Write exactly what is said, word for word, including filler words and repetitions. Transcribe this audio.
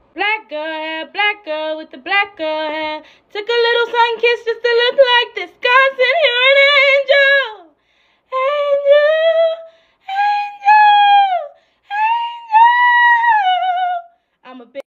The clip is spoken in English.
Black girl hair, black girl with the black girl hair. Took a little sun kiss just to look like this. God sent here an angel. Angel, angel, angel. I'm a big